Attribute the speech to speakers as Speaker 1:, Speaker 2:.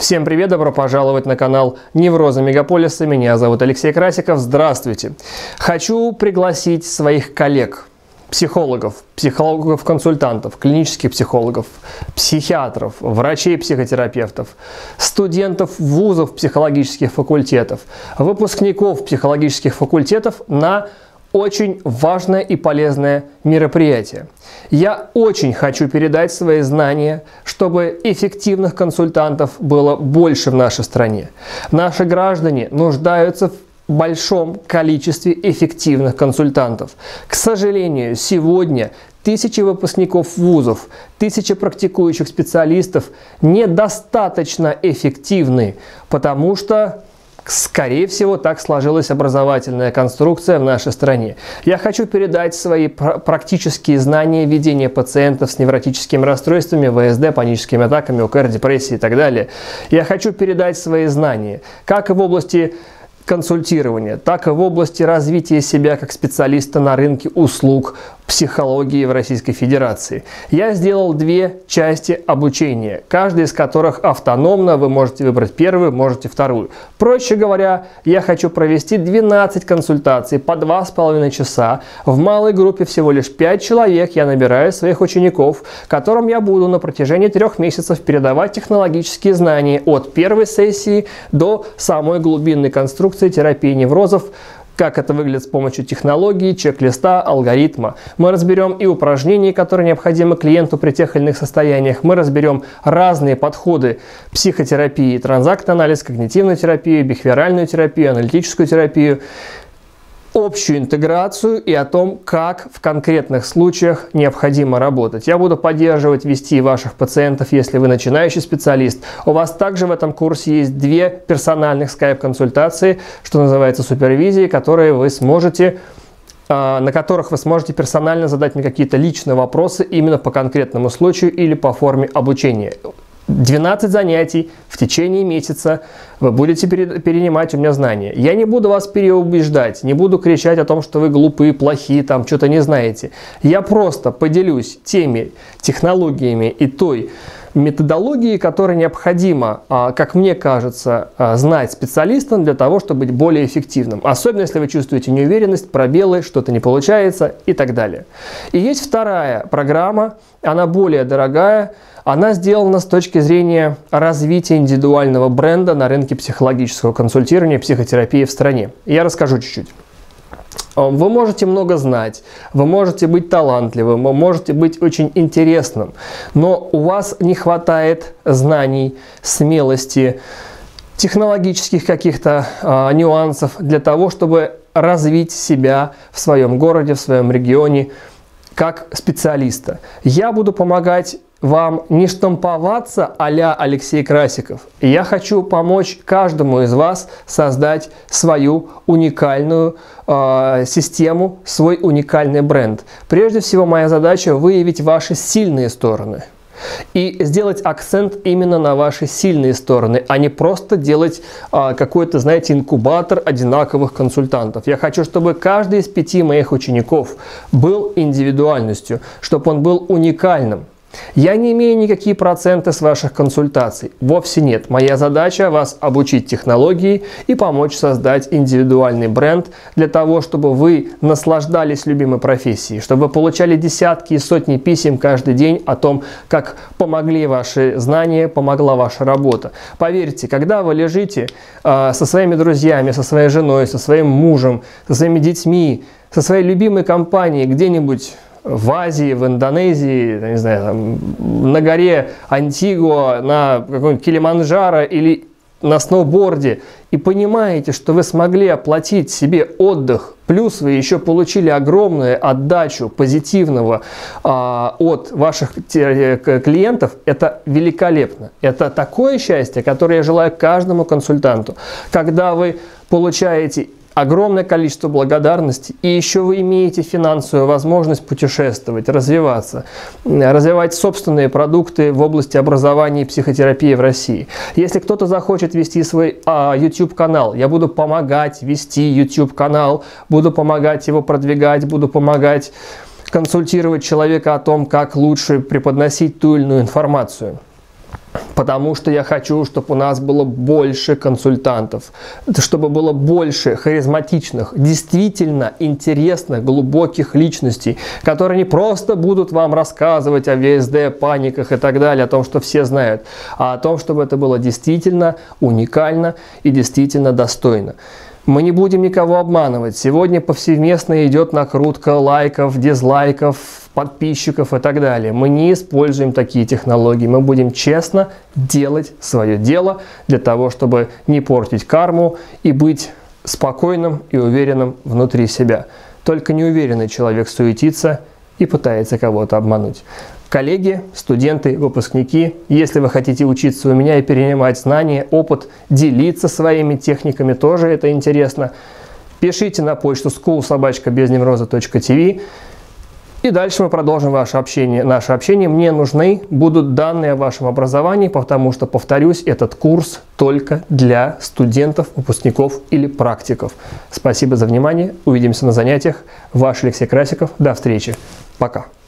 Speaker 1: Всем привет, добро пожаловать на канал Неврозы Мегаполиса. Меня зовут Алексей Красиков. Здравствуйте. Хочу пригласить своих коллег, психологов, психологов-консультантов, клинических психологов, психиатров, врачей-психотерапевтов, студентов вузов психологических факультетов, выпускников психологических факультетов на очень важное и полезное мероприятие. Я очень хочу передать свои знания, чтобы эффективных консультантов было больше в нашей стране. Наши граждане нуждаются в большом количестве эффективных консультантов. К сожалению, сегодня тысячи выпускников вузов, тысячи практикующих специалистов недостаточно эффективны, потому что, скорее всего, так сложилась образовательная конструкция в нашей стране. Я хочу передать свои практические знания ведения пациентов с невротическими расстройствами, ВСД, паническими атаками, ОКР, депрессией и так далее. Я хочу передать свои знания как и в области консультирования, так и в области развития себя как специалиста на рынке услуг психологии в Российской Федерации. Я сделал две части обучения, каждая из которых автономна. Вы можете выбрать первую, можете вторую. Проще говоря, я хочу провести 12 консультаций по 2,5 часа. В малой группе всего лишь 5 человек. Я набираю своих учеников, которым я буду на протяжении 3 месяцев передавать технологические знания от первой сессии до самой глубинной конструкции терапии неврозов. Как это выглядит с помощью технологии, чек-листа, алгоритма. Мы разберем и упражнения, которые необходимы клиенту при тех или иных состояниях. Мы разберем разные подходы психотерапии, транзактный анализ, когнитивную терапию, бихевиоральную терапию, аналитическую терапию, общую интеграцию и о том, как в конкретных случаях необходимо работать. Я буду поддерживать, вести ваших пациентов, если вы начинающий специалист. У вас также в этом курсе есть 2 персональных скайп-консультации, что называется супервизии, которые вы сможете, на которых вы сможете персонально задать мне какие-то личные вопросы именно по конкретному случаю или по форме обучения. 12 занятий в течение месяца вы будете перенимать у меня знания. Я не буду вас переубеждать, не буду кричать о том, что вы глупые, плохие, там что-то не знаете. Я просто поделюсь теми технологиями и той методологией, которая необходима, как мне кажется, знать специалистам для того, чтобы быть более эффективным. Особенно, если вы чувствуете неуверенность, пробелы, что-то не получается и так далее. И есть вторая программа, она более дорогая, она сделана с точки зрения развития индивидуального бренда на рынке психологического консультирования, психотерапии в стране. Я расскажу чуть-чуть. Вы можете много знать, вы можете быть талантливым, вы можете быть очень интересным, но у вас не хватает знаний, смелости, технологических каких-то нюансов для того, чтобы развить себя в своем городе, в своем регионе как специалиста. Я буду помогать вам не штамповаться а-ля Алексей Красиков. Я хочу помочь каждому из вас создать свою уникальную систему, свой уникальный бренд. Прежде всего, моя задача выявить ваши сильные стороны и сделать акцент именно на ваши сильные стороны, а не просто делать какой-то, знаете, инкубатор одинаковых консультантов. Я хочу, чтобы каждый из 5 моих учеников был индивидуальностью, чтобы он был уникальным. Я не имею никакие проценты с ваших консультаций. Вовсе нет. Моя задача вас обучить технологии и помочь создать индивидуальный бренд для того, чтобы вы наслаждались любимой профессией, чтобы вы получали десятки и сотни писем каждый день о том, как помогли ваши знания, помогла ваша работа. Поверьте, когда вы лежите со своими друзьями, со своей женой, со своим мужем, со своими детьми, со своей любимой компанией где-нибудь в Азии, в Индонезии, не знаю, там, на горе Антигуа, на каком-нибудь Килиманджаро или на сноуборде, и понимаете, что вы смогли оплатить себе отдых, плюс вы еще получили огромную отдачу позитивного от ваших клиентов, это великолепно. Это такое счастье, которое я желаю каждому консультанту. Когда вы получаете огромное количество благодарности, и еще вы имеете финансовую возможность путешествовать, развиваться, развивать собственные продукты в области образования и психотерапии в России. Если кто-то захочет вести свой YouTube-канал, я буду помогать вести YouTube-канал, буду помогать его продвигать, буду помогать консультировать человека о том, как лучше преподносить ту или иную информацию. Потому что я хочу, чтобы у нас было больше консультантов, чтобы было больше харизматичных, действительно интересных, глубоких личностей, которые не просто будут вам рассказывать о ВСД, паниках и так далее, о том, что все знают, а о том, чтобы это было действительно уникально и действительно достойно. Мы не будем никого обманывать. Сегодня повсеместно идет накрутка лайков, дизлайков, подписчиков и так далее. Мы не используем такие технологии. Мы будем честно делать свое дело для того, чтобы не портить карму и быть спокойным и уверенным внутри себя. Только неуверенный человек суетится и пытается кого-то обмануть. Коллеги, студенты, выпускники, если вы хотите учиться у меня и перенимать знания, опыт, делиться своими техниками, тоже это интересно, пишите на почту school@безневроза.tv. И дальше мы продолжим наше общение. Мне нужны будут данные о вашем образовании, потому что, повторюсь, этот курс только для студентов, выпускников или практиков. Спасибо за внимание. Увидимся на занятиях. Ваш Алексей Красиков. До встречи. Пока.